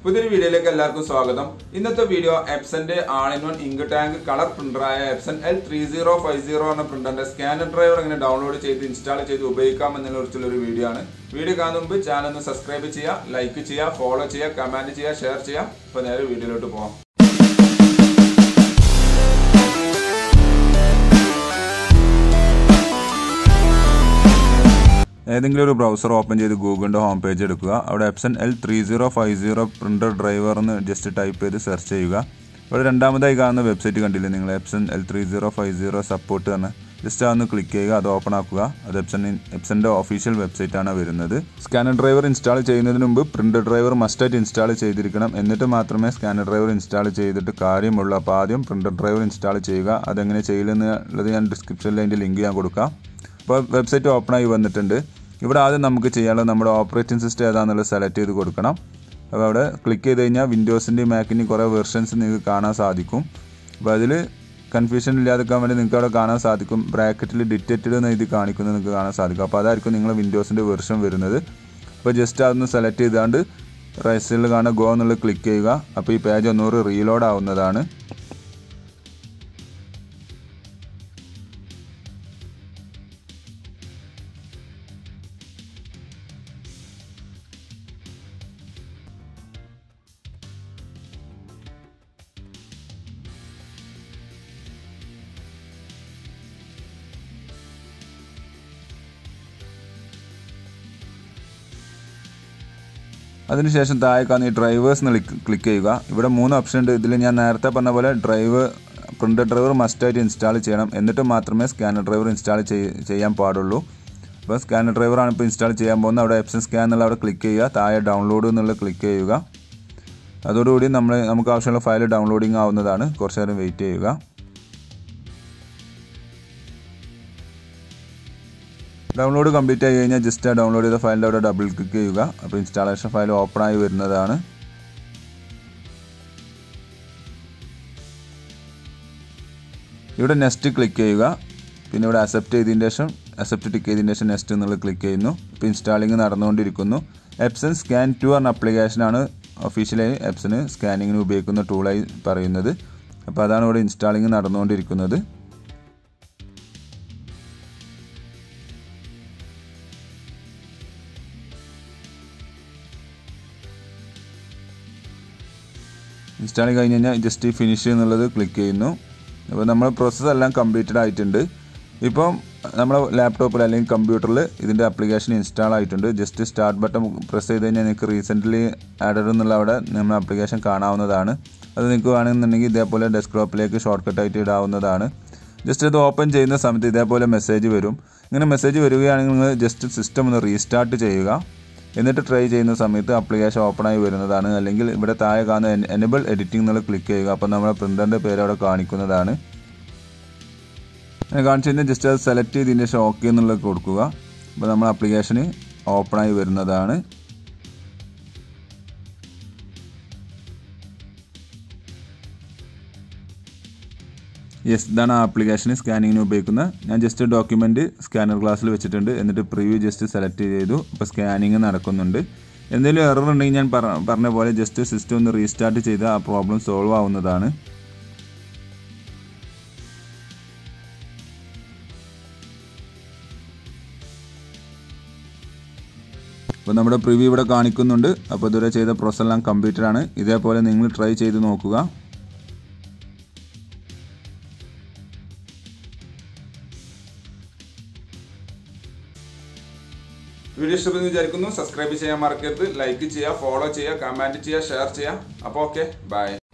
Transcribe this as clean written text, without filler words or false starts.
പുതിയൊരു വീഡിയോയിലേക്ക് എല്ലാവർക്കും സ്വാഗതം. ഇന്നത്തെ വീഡിയോ എപ്സന്റെ all-in-one ഇങ്ക് ടാങ്ക് കളർ പ്രിന്ററായ എപ്സൺ L3050 എന്ന പ്രിന്ററിന്റെ സ്കാനർ ഡ്രൈവർ എങ്ങനെ ഡൗൺലോഡ് ചെയ്ത് ഇൻസ്റ്റാൾ ചെയ്ത് ഉപയോഗിക്കാം എന്നതിനെക്കുറിച്ചുള്ള ഒരു വീഡിയോ ആണ്. വീഡിയോ കാണുന്ന മുമ്പ് ചാനൽ ഒന്ന് സബ്സ്ക്രൈബ് ചെയ്യുക, ലൈക്ക് ചെയ്യുക, ഫോളോ ചെയ്യുക, കമന്റ് ചെയ്യുക, ഷെയർ ചെയ്യുക. അപ്പോൾ നേരെ വീഡിയോയിലോട്ട് പോകാം. ഏതെങ്കിലും ഒരു ബ്രൗസർ ഓപ്പൺ ചെയ്ത് ഗൂഗിളിൻ്റെ ഹോം പേജ് എടുക്കുക. അവിടെ എപ്സൺ L3050 പ്രിൻ്റർ ഡ്രൈവർ എന്ന് ജസ്റ്റ് ടൈപ്പ് ചെയ്ത് സെർച്ച് ചെയ്യുക. ഇവിടെ രണ്ടാമതായി കാണുന്ന വെബ്സൈറ്റ് കണ്ടില്ലേ നിങ്ങൾ, എപ്സൺ L3050 സപ്പോർട്ട് എന്ന് ജസ്റ്റ് അതൊന്ന് ക്ലിക്ക് ചെയ്യുക. അത് ഓപ്പൺ ആക്കുക. അത് എപ്സൻ്റെ ഒഫീഷ്യൽ വെബ്സൈറ്റാണ് വരുന്നത്. സ്കാനർ ഡ്രൈവർ ഇൻസ്റ്റാൾ ചെയ്യുന്നതിന് മുമ്പ് പ്രിൻ്റർ ഡ്രൈവർ മസ്റ്റായിട്ട് ഇൻസ്റ്റാൾ ചെയ്തിരിക്കണം. എന്നിട്ട് മാത്രമേ സ്കാനർ ഡ്രൈവർ ഇൻസ്റ്റാൾ ചെയ്തിട്ട് കാര്യമുള്ളൂ. അപ്പോൾ ആദ്യം പ്രിൻ്റർ ഡ്രൈവർ ഇൻസ്റ്റാൾ ചെയ്യുക. അതെങ്ങനെ ചെയ്യില്ലെന്നുള്ളത് ഞാൻ ഡിസ്ക്രിപ്ഷനിൽ അതിൻ്റെ ലിങ്ക് ഞാൻ കൊടുക്കാം. അപ്പോൾ വെബ്സൈറ്റ് ഓപ്പണായി വന്നിട്ടുണ്ട്. ഇവിടെ ആദ്യം നമുക്ക് ചെയ്യാനുള്ളത് നമ്മുടെ ഓപ്പറേറ്റിംഗ് സിസ്റ്റം ഏതാണെന്നുള്ളത് സെലക്ട് ചെയ്ത് കൊടുക്കണം. അപ്പോൾ അവിടെ ക്ലിക്ക് ചെയ്ത് കഴിഞ്ഞാൽ വിൻഡോസിൻ്റെയും മാക്കിൻ്റെയും കുറേ വെർഷൻസ് നിങ്ങൾക്ക് കാണാൻ സാധിക്കും. അപ്പോൾ അതിൽ കൺഫ്യൂഷൻ ഇല്ലാതെക്കാൻ വേണ്ടി നിങ്ങൾക്ക് അവിടെ കാണാൻ സാധിക്കും. ബ്രാക്കറ്റിൽ ഡിറ്റക്റ്റഡ് എന്ന് എഴുതി കാണിക്കുന്നത് നിങ്ങൾക്ക് കാണാൻ സാധിക്കും. അപ്പോൾ അതായിരിക്കും നിങ്ങൾ വിൻഡോസിൻ്റെ വെർഷൻ വരുന്നത്. അപ്പോൾ ജസ്റ്റ് അതൊന്ന് സെലക്ട് ചെയ്താണ്ട് റൈറ്റ് സൈഡിൽ കാണുന്ന ഗോ എന്നുള്ളത് ക്ലിക്ക് ചെയ്യുക. അപ്പോൾ ഈ പേജ് ഒന്നുകൂടി റീലോഡ് ആവുന്നതാണ്. അതിനുശേഷം താഴെ കാണുന്ന ഈ ഡ്രൈവേഴ്സ് എന്ന് ക്ലിക്ക് ചെയ്യുക. ഇവിടെ 3 ഓപ്ഷൻ ഉണ്ട്. ഇതിൽ ഞാൻ നേരത്തെ പറഞ്ഞ പോലെ പ്രിൻ്റർ ഡ്രൈവർ മസ്റ്റായിട്ട് ഇൻസ്റ്റാൾ ചെയ്യണം. എന്നിട്ട് മാത്രമേ സ്കാനർ ഡ്രൈവർ ഇൻസ്റ്റാൾ ചെയ്യാൻ പാടുള്ളൂ. അപ്പോൾ സ്കാനർ ഡ്രൈവറാണ് ഇപ്പോൾ ഇൻസ്റ്റാൾ ചെയ്യാൻ പോകുന്നത്. അവിടെ എപ്സൺ സ്കാൻ എന്നുള്ള അവിടെ ക്ലിക്ക് ചെയ്യുക. താഴെ ഡൗൺലോഡ് എന്നുള്ളത് ക്ലിക്ക് ചെയ്യുക. അതോടുകൂടി നമുക്ക് ആവശ്യമുള്ള ഫയൽ ഡൗൺലോഡിങ് ആവുന്നതാണ്. കുറച്ച് നേരം വെയിറ്റ് ചെയ്യുക. ഡൗൺലോഡ് കംപ്ലീറ്റ് ആയി കഴിഞ്ഞാൽ ജസ്റ്റ് ആ ഡൗൺലോഡ് ചെയ്ത ഫയലിൻ്റെ അവിടെ ഡബിൾ ക്ലിക്ക് ചെയ്യുക. അപ്പോൾ ഇൻസ്റ്റാളേഷൻ ഫയൽ ഓപ്പൺ ആയി വരുന്നതാണ്. ഇവിടെ നെക്സ്റ്റ് ക്ലിക്ക് ചെയ്യുക. പിന്നെ ഇവിടെ അക്സെപ്റ്റ് ചെയ്തതിന് ശേഷം ടിക്ക് ചെയ്തതിന് ശേഷം നെക്സ്റ്റ് എന്നുള്ളത് ക്ലിക്ക് ചെയ്യുന്നു. ഇപ്പോൾ ഇൻസ്റ്റാളിങ് നടന്നുകൊണ്ടിരിക്കുന്നു. എപ്സൺ സ്കാൻ 2 എന്ന ആപ്ലിക്കേഷനാണ് ഒഫീഷ്യലായി എപ്സന് സ്കാനിങ്ങിന് ഉപയോഗിക്കുന്ന ടൂളായി പറയുന്നത്. അപ്പോൾ അതാണ് ഇവിടെ ഇൻസ്റ്റാളിങ് നടന്നുകൊണ്ടിരിക്കുന്നത്. ഇൻസ്റ്റാളിങ് കഴിഞ്ഞ് കഴിഞ്ഞാൽ ജസ്റ്റ് ഫിനിഷ് എന്നുള്ളത് ക്ലിക്ക് ചെയ്യുന്നു. അപ്പോൾ നമ്മുടെ പ്രോസസ്സ് എല്ലാം കംപ്ലീറ്റഡ് ആയിട്ടുണ്ട്. ഇപ്പം നമ്മുടെ ലാപ്ടോപ്പിൽ അല്ലെങ്കിൽ കമ്പ്യൂട്ടറിൽ ഇതിൻ്റെ ആപ്ലിക്കേഷൻ ഇൻസ്റ്റാൾ ആയിട്ടുണ്ട്. ജസ്റ്റ് സ്റ്റാർട്ട് ബട്ടൺ പ്രസ് ചെയ്ത് കഴിഞ്ഞാൽ നിങ്ങൾക്ക് റീസെൻ്റ്ലി ആഡഡ് എന്നുള്ള അവിടെ നമ്മുടെ ആപ്ലിക്കേഷൻ കാണാവുന്നതാണ്. അത് നിങ്ങൾക്ക് വേണമെന്നുണ്ടെങ്കിൽ ഇതേപോലെ ഡെസ്ക്ടോപ്പിലേക്ക് ഷോർട്ട് കട്ടായിട്ട് ഇടാവുന്നതാണ്. ജസ്റ്റ് ഇത് ഓപ്പൺ ചെയ്യുന്ന സമയത്ത് ഇതേപോലെ മെസ്സേജ് വരും. ഇങ്ങനെ മെസ്സേജ് വരികയാണെങ്കിൽ നിങ്ങൾ ജസ്റ്റ് സിസ്റ്റം ഒന്ന് റീസ്റ്റാർട്ട് ചെയ്യുക. എന്നിട്ട് ട്രൈ ചെയ്യുന്ന സമയത്ത് ആപ്ലിക്കേഷൻ ഓപ്പണായി വരുന്നതാണ്. അല്ലെങ്കിൽ ഇവിടെ താഴെ കാണുന്ന എനേബിൾ എഡിറ്റിംഗ് എന്നുള്ള ക്ലിക്ക് ചെയ്യുക. അപ്പോൾ നമ്മുടെ പ്രിൻ്ററിൻ്റെ പേര് അവിടെ കാണിക്കുന്നതാണ്. അങ്ങനെ കാണിച്ചു കഴിഞ്ഞാൽ ജസ്റ്റ് അത് സെലക്ട് ചെയ്തതിന് ശേഷം ഓക്കെ എന്നുള്ളത് കൊടുക്കുക. അപ്പോൾ നമ്മുടെ ആപ്ലിക്കേഷന് ഓപ്പണായി വരുന്നതാണ്. യെസ്, ഇതാണ് ആ ആപ്ലിക്കേഷന് സ്കാനിങ്ങിന് ഉപയോഗിക്കുന്ന. ഞാൻ ജസ്റ്റ് ഡോക്യുമെൻറ്റ് സ്കാനർ ഗ്ലാസ്സിൽ വെച്ചിട്ടുണ്ട്. എന്നിട്ട് പ്രിവ്യൂ ജസ്റ്റ് സെലക്ട് ചെയ്തു. ഇപ്പോൾ സ്കാനിങ് നടക്കുന്നുണ്ട്. എന്തെങ്കിലും എറർ ഉണ്ടെങ്കിൽ ഞാൻ പറഞ്ഞ പോലെ ജസ്റ്റ് സിസ്റ്റം ഒന്ന് റീസ്റ്റാർട്ട് ചെയ്താൽ ആ പ്രോബ്ലം സോൾവ് ആവുന്നതാണ്. അപ്പോൾ നമ്മുടെ പ്രിവ്യൂ ഇവിടെ കാണിക്കുന്നുണ്ട്. അപ്പോൾ ഇതുവരെ ചെയ്ത പ്രോസസ് എല്ലാം കംപ്ലീറ്റഡ് ആണ്. ഇതേപോലെ നിങ്ങൾ ട്രൈ ചെയ്ത് നോക്കുക. വീഡിയോ ഇഷ്ടപ്പെടുന്നു വിചാരിക്കുന്നു. സബ്സ്ക്രൈബ് ചെയ്യാൻ മറക്കരുത്. ലൈക്ക് ചെയ്യുക, ഫോളോ ചെയ്യുക, കമൻറ്റ് ചെയ്യുക, ഷെയർ ചെയ്യുക. അപ്പോൾ ഓക്കെ, ബൈ.